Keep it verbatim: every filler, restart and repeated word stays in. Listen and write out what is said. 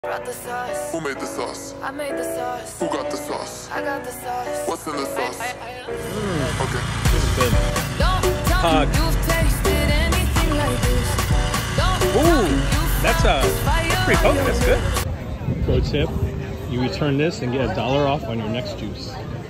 Brought the sauce. Who made the sauce? I made the sauce. Who got the sauce? I got the sauce. What's in the sauce? Mm. Okay. This is good. Don't tell P O G. me you've tasted anything like this. Don't Ooh, you that's a that's pretty potent. That's good. Pro tip, you return this and get a dollar off on your next juice.